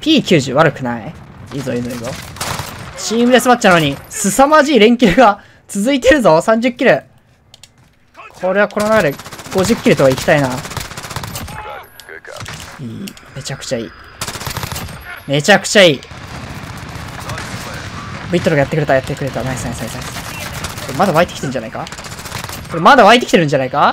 P90 悪くない？いいぞいいぞいいぞ。チームデスマッチなのに、凄まじい連キルが続いてるぞ。30キル。これはこの流れ、50キルとはいきたいな。いい。めちゃくちゃいい。めちゃくちゃいい。ビットルがやってくれた、やってくれた。ナイスナイスナイスナイス。これまだ湧いてきてるんじゃないか？これまだ湧いてきてるんじゃないか？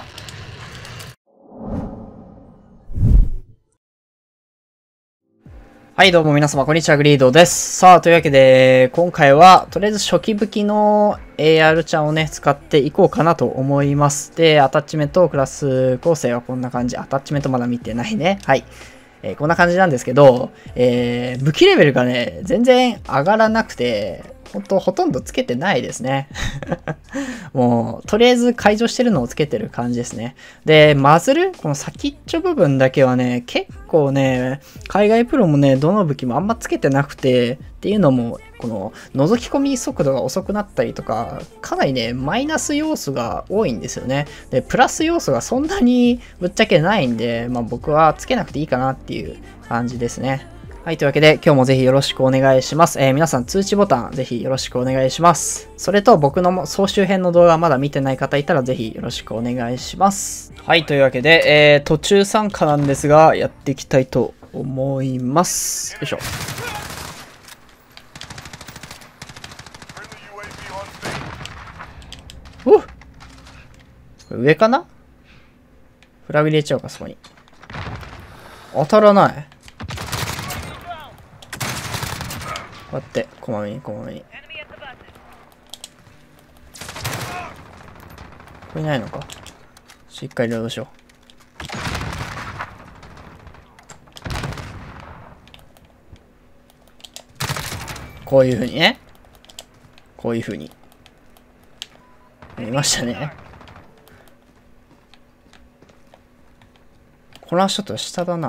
はい、どうも皆様、こんにちは、グリードです。さあ、というわけで、今回は、とりあえず初期武器の AR ちゃんをね、使っていこうかなと思います。で、アタッチメント、クラス構成はこんな感じ。アタッチメントまだ見てないね。はい。こんな感じなんですけど、武器レベルがね、全然上がらなくて、ほとんどつけてないですね。もう、とりあえず解除してるのをつけてる感じですね。で、マズルこの先っちょ部分だけはね、結構ね、海外プロもね、どの武器もあんまつけてなくて、っていうのも、この、覗き込み速度が遅くなったりとか、かなりね、マイナス要素が多いんですよね。で、プラス要素がそんなにぶっちゃけないんで、まあ僕はつけなくていいかなっていう感じですね。はい、というわけで今日もぜひよろしくお願いします。皆さん通知ボタンぜひよろしくお願いします。それと僕の総集編の動画まだ見てない方いたらぜひよろしくお願いします。はい、というわけで、途中参加なんですがやっていきたいと思います。よいしょ。おっ！これ上かな？フラグ入れちゃおうか、そこに。当たらない。こうやって、こまめにこまめに。ここいないのか。しっかりロードしよう。こういう風にね。こういう風に。見ましたね。この足ちょっと下だな。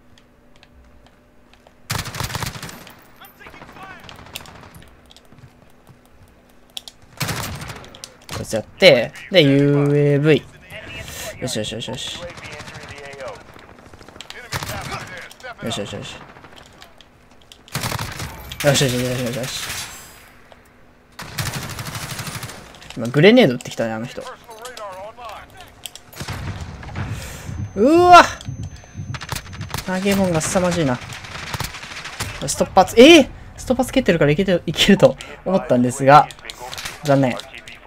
こいつやって、で、UAV。よしよしよしよし。よしよしよし。よしよしよしよしよし。今、グレネード撃ってきたね、あの人。うわ！投げ物が凄まじいな。ストッパーつ、ストッパーつけてるからいけると思ったんですが、残念。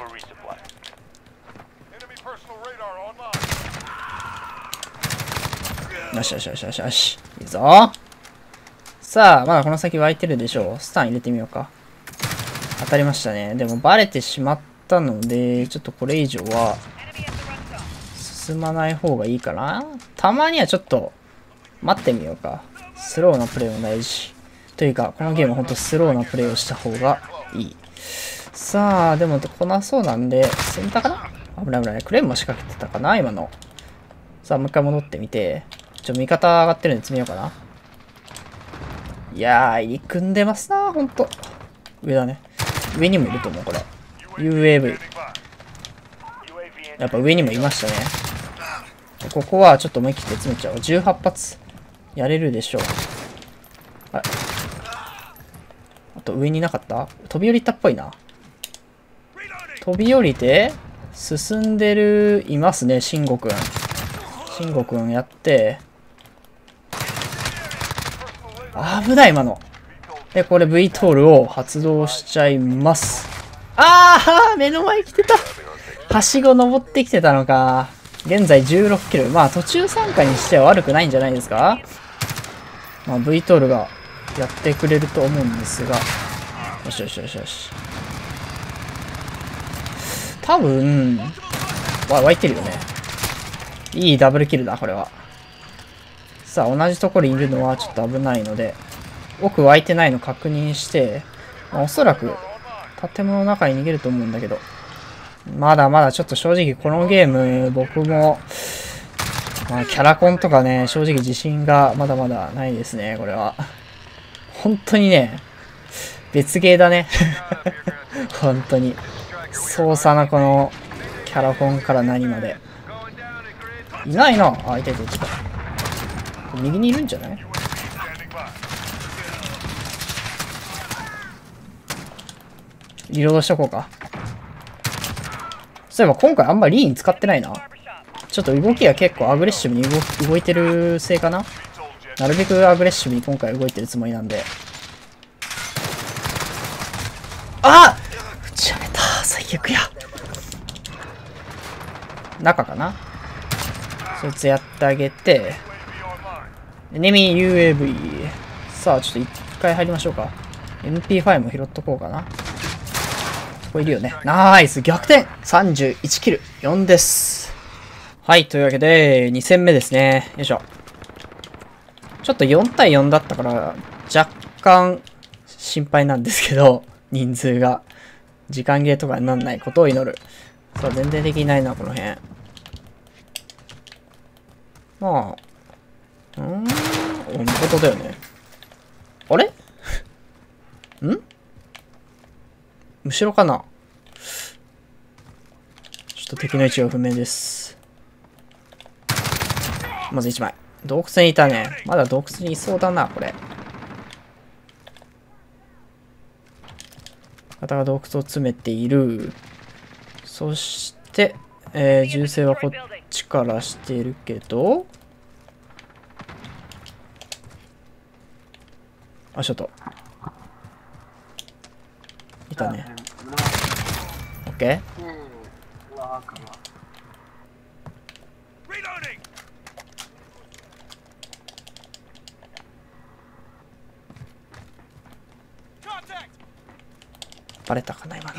よしよしよしよしよし。いいぞ。さあ、まだこの先湧いてるでしょう。スタン入れてみようか。当たりましたね。でもバレてしまったので、ちょっとこれ以上は進まない方がいいかな。たまにはちょっと待ってみようか。スローなプレイも大事。というか、このゲームはほんとスローなプレイをした方がいい。さあ、でも来なそうなんで、センターかな？危ない危ない。クレームも仕掛けてたかな今の。さあ、もう一回戻ってみて。味方上がってるんで詰めようかな。いやー、入り組んでますなほんと。上だね。上にもいると思う、これ。UAV。やっぱ上にもいましたね。ここはちょっと思い切って詰めちゃおう。18発。やれるでしょう。あと上になかった？飛び降りたっぽいな。飛び降りて、進んでる、いますね、慎吾くん。慎吾くんやって、危ない、今の。で、これ V トールを発動しちゃいます。目の前来てた。はしご登ってきてたのか。現在16キロ。まあ途中参加にしては悪くないんじゃないですか。まあ V トールがやってくれると思うんですが。よしよしよしよし。多分、湧いてるよね。いいダブルキルだ、これは。さあ、同じところにいるのはちょっと危ないので、奥湧いてないの確認して、おそらく建物の中に逃げると思うんだけど、まだまだちょっと正直このゲーム僕も、キャラコンとかね、正直自信がまだまだないですね、これは。本当にね、別ゲーだね。本当に。操作のこのキャラコンから何まで。いないな。いたいたいた。右にいるんじゃない？ リロードしとこうか。そういえば今回あんまリーン使ってないな。ちょっと動きが結構アグレッシブに動いてるせいかな。なるべくアグレッシブに今回動いてるつもりなんで。あっ、打ち上げた。最悪や。中かな。そいつやってあげて。エネミー UAV。さあ、ちょっと一回入りましょうか。MP5 も拾っとこうかな。ここいるよね。ナイス逆転 !31 キル。4です。はい、というわけで、2戦目ですね。よいしょ。ちょっと4対4だったから、若干心配なんですけど、人数が。時間切れとかにならないことを祈る。さあ、全然できないな、この辺。まあ、お見事だよね。あれ後ろかな。ちょっと敵の位置が不明です。まず1枚。洞窟にいたね。まだ洞窟にいそうだな、これ。方が洞窟を詰めている。そして、銃声はこっちからしているけど。あ、ちょっと。いたね。オッケー。バレたかな今の。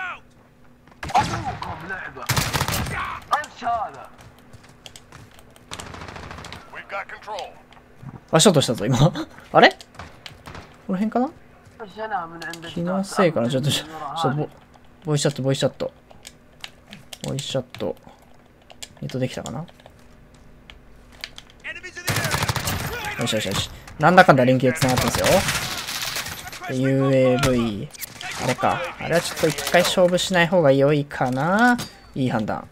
あ、ショットしたぞ今。あれこの辺かな。気のせいかな。ちょっとボイスチャット。ボイスチャット。できたかな。よし。なんだかんだ連携つながってますよ。UAV。あれか。あれはちょっと一回勝負しない方が良いかな。いい判断。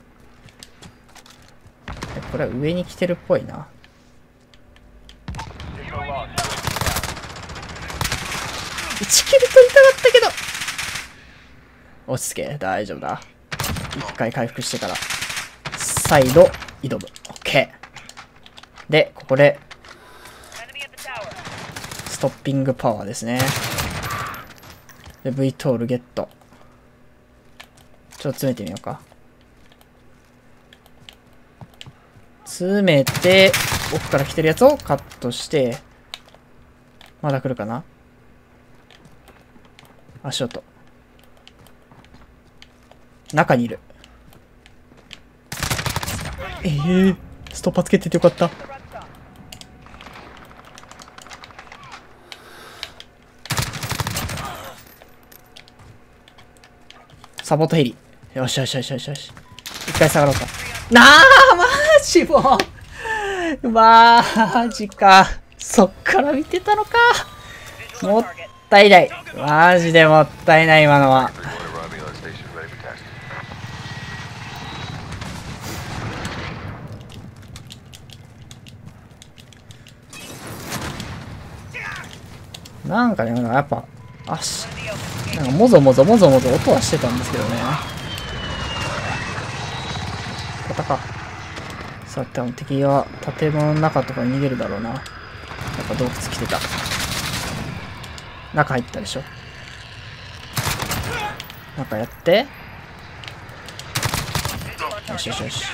これは上に来てるっぽいな。1キル取りたかったけど。落ち着け。大丈夫だ。一回回復してから。再度挑む。OK。で、ここで、ストッピングパワーですね。で、V トールゲット。ちょっと詰めてみようか。詰めて、奥から来てるやつをカットして、まだ来るかな。足音。中にいる。ストッパーつけててよかった。サポートヘリ。よし。一回下がろうか。マジもう。マジか。そっから見てたのか。もったいない。マジでもったいない、今のは。なんかね、やっぱ、足、なんかもぞもぞ音はしてたんですけどね。こか。さあ、多分敵は建物の中とかに逃げるだろうな。やっぱ洞窟来てた。中入ったでしょ。中やって。よし。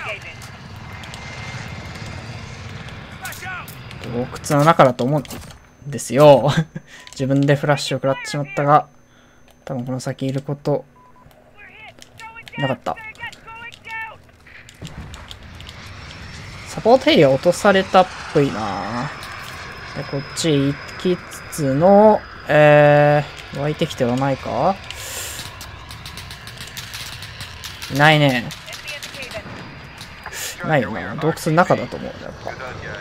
洞窟の中だと思うんですよ。自分でフラッシュを食らってしまったが、多分この先いることなかった。サポートヘリは落とされたっぽいな。でこっち行きつつの、湧いてきてはないか。いないね。ないよな。洞窟の中だと思う。やっぱ。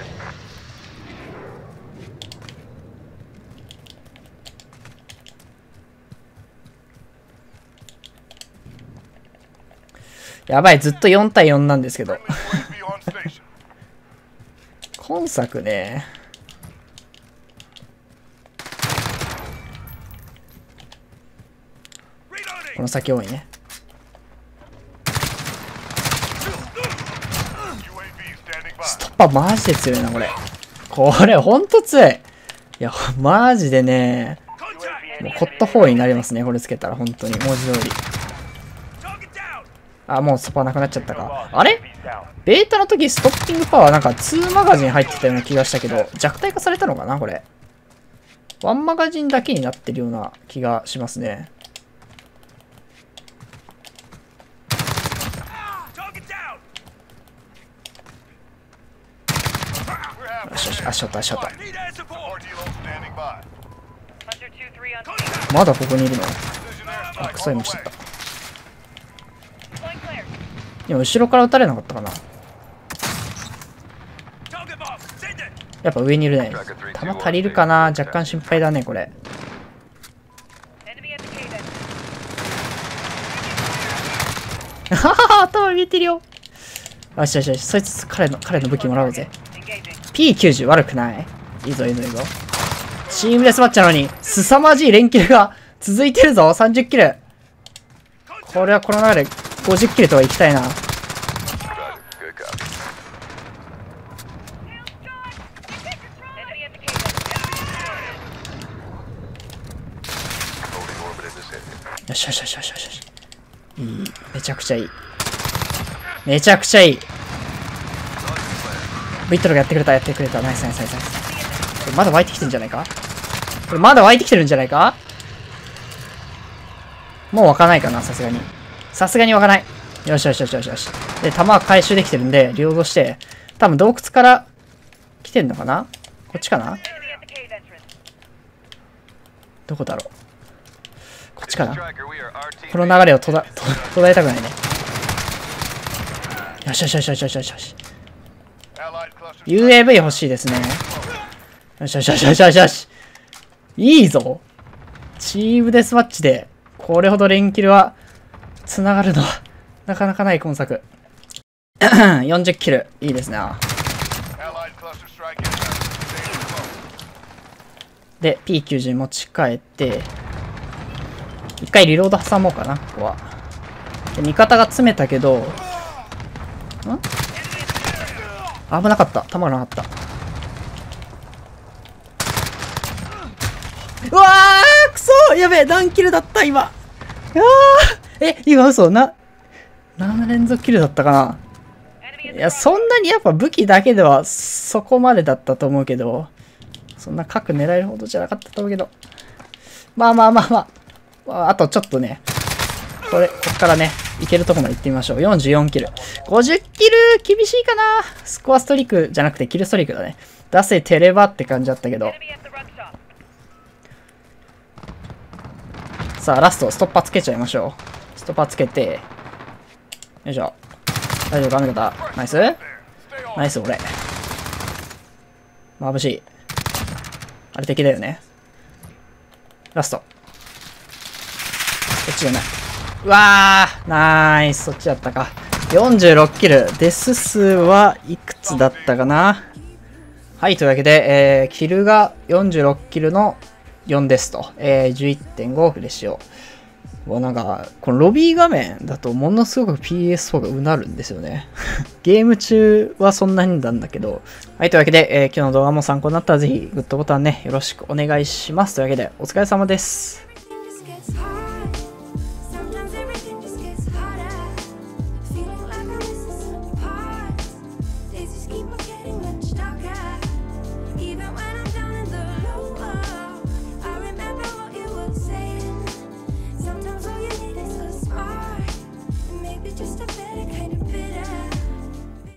やばい、ずっと4対4なんですけど。今作ね。この先多いね。ストッパーマジで強いな、これ。これほんと強い。いや、マジでね、もうコットホールになりますね、これつけたら、本当に、文字通り。あ、もうストッパーなくなっちゃったか。あれベータの時、ストッピングパワーなんか2マガジン入ってたような気がしたけど、弱体化されたのかな、これ。1マガジンだけになってるような気がしますね。よしよし、足ショット、足ショット。まだここにいるの？あ、クソいました。今後ろから撃たれなかったかな。やっぱ上にいるね。弾足りるかな？若干心配だね、これ。ははは、頭見えてるよ。よしよしよし、そいつ彼の武器もらおうぜ。P90 悪くない？いいぞいいぞいいぞ。チームデスマッチなのに、凄まじい連携が続いてるぞ。30キル。これはこの流れ50キルとはいきたいな。よしよしよしよしよし。いい。めちゃくちゃいい。めちゃくちゃいい。ビットロがやってくれた、やってくれた。ナイスナイスナイスナイス。これまだ湧いてきてるんじゃないか？これまだ湧いてきてるんじゃないか？もう湧かないかな、さすがに。さすがに湧かない。よしよしよしよしよし。で、弾は回収できてるんで、両動して、多分洞窟から来てんのかな？こっちかな？どこだろう？こっちかな？この流れを途絶えたくないね。よしよしよしよしよしよしよし。UAV 欲しいですね。よしよしよしよしよしよし。いいぞ。チームデスマッチで、これほど連キルは、繋がるのは、なかなかない今作。40キル。いいですね。で、P90 持ち帰って、一回リロード挟もうかな、ここは。で、味方が詰めたけど、危なかった。弾がなかった。うわーくそやべえ何キルだった今。今嘘7連続キルだったかな。いや、そんなにやっぱ武器だけではそこまでだったと思うけど、そんな核狙えるほどじゃなかったと思うけど。まあまあまあまあ。あとちょっとね、こっからね、いけるとこまで行ってみましょう。44キル。50キル厳しいかな。スコアストリークじゃなくてキルストリークだね。出せてればって感じだったけど。さあ、ラスト、ストッパーつけちゃいましょう。ストッパーつけて、よいしょ。大丈夫か、味方。ナイスナイス、俺。眩しい。あれ敵だよね。ラスト。こっちじゃない。うわーナイス、そっちだったか。46キル。デス数はいくつだったかな。はい、というわけで、キルが46キルの4ですと。11.5 フレッシュを。もうなんか、このロビー画面だとものすごく PS4 がうなるんですよね。ゲーム中はそんなになんだけど。はい、というわけで、今日の動画も参考になったらぜひグッドボタンね、よろしくお願いします。というわけで、お疲れ様です。